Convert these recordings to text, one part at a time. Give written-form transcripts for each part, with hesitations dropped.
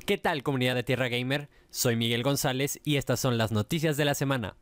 ¿Qué tal, comunidad de Tierra Gamer? Soy Miguel González y estas son las noticias de la semana.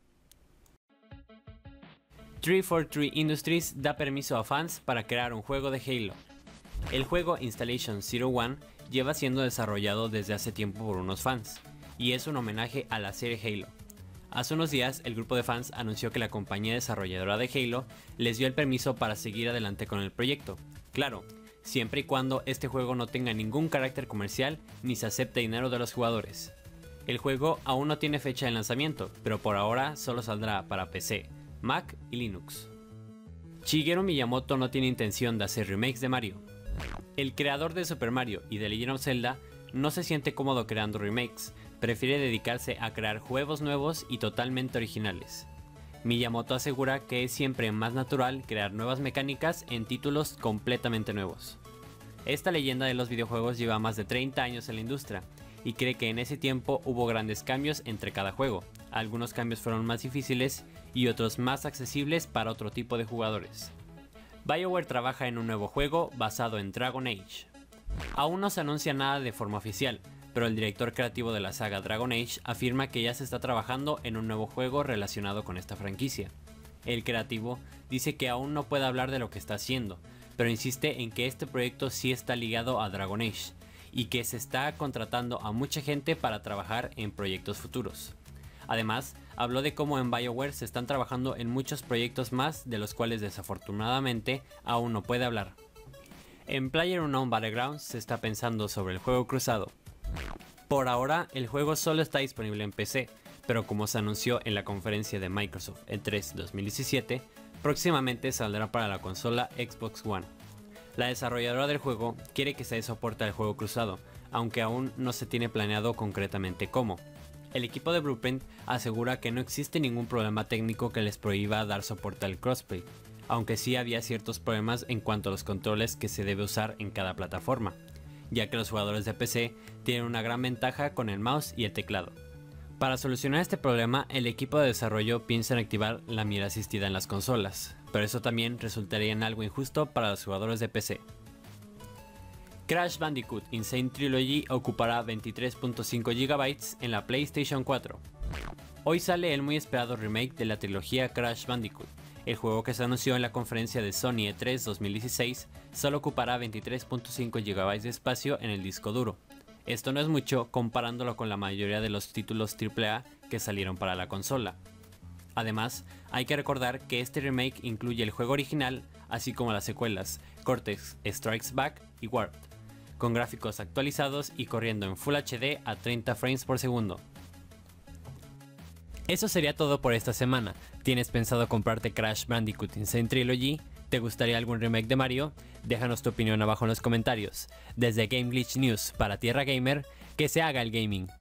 343 Industries da permiso a fans para crear un juego de Halo. El juego Installation 01 lleva siendo desarrollado desde hace tiempo por unos fans, y es un homenaje a la serie Halo. Hace unos días, el grupo de fans anunció que la compañía desarrolladora de Halo les dio el permiso para seguir adelante con el proyecto. Claro, siempre y cuando este juego no tenga ningún carácter comercial ni se acepte dinero de los jugadores. El juego aún no tiene fecha de lanzamiento, pero por ahora solo saldrá para PC, Mac y Linux. Shigeru Miyamoto no tiene intención de hacer remakes de Mario. El creador de Super Mario y de Legend of Zelda no se siente cómodo creando remakes, prefiere dedicarse a crear juegos nuevos y totalmente originales. Miyamoto asegura que es siempre más natural crear nuevas mecánicas en títulos completamente nuevos. Esta leyenda de los videojuegos lleva más de 30 años en la industria y cree que en ese tiempo hubo grandes cambios entre cada juego. Algunos cambios fueron más difíciles y otros más accesibles para otro tipo de jugadores. BioWare trabaja en un nuevo juego basado en Dragon Age. Aún no se anuncia nada de forma oficial, pero el director creativo de la saga Dragon Age afirma que ya se está trabajando en un nuevo juego relacionado con esta franquicia. El creativo dice que aún no puede hablar de lo que está haciendo, pero insiste en que este proyecto sí está ligado a Dragon Age, y que se está contratando a mucha gente para trabajar en proyectos futuros. Además, habló de cómo en BioWare se están trabajando en muchos proyectos más de los cuales desafortunadamente aún no puede hablar. En PlayerUnknown's Battlegrounds se está pensando sobre el juego cruzado. Por ahora, el juego solo está disponible en PC, pero como se anunció en la conferencia de Microsoft E3 2017, próximamente saldrá para la consola Xbox One. La desarrolladora del juego quiere que se dé soporte al juego cruzado, aunque aún no se tiene planeado concretamente cómo. El equipo de Blueprint asegura que no existe ningún problema técnico que les prohíba dar soporte al crossplay, aunque sí había ciertos problemas en cuanto a los controles que se debe usar en cada plataforma, ya que los jugadores de PC tienen una gran ventaja con el mouse y el teclado. Para solucionar este problema, el equipo de desarrollo piensa en activar la mira asistida en las consolas, pero eso también resultaría en algo injusto para los jugadores de PC. Crash Bandicoot Insane Trilogy ocupará 23.5 GB en la PlayStation 4. Hoy sale el muy esperado remake de la trilogía Crash Bandicoot. El juego que se anunció en la conferencia de Sony E3 2016 solo ocupará 23.5 GB de espacio en el disco duro. Esto no es mucho comparándolo con la mayoría de los títulos AAA que salieron para la consola. Además, hay que recordar que este remake incluye el juego original, así como las secuelas Cortex Strikes Back y Warped, con gráficos actualizados y corriendo en Full HD a 30 frames por segundo. Eso sería todo por esta semana. ¿Tienes pensado comprarte Crash Bandicoot Insane Trilogy? ¿Te gustaría algún remake de Mario? Déjanos tu opinión abajo en los comentarios. Desde Game Glitch News para Tierra Gamer, que se haga el gaming.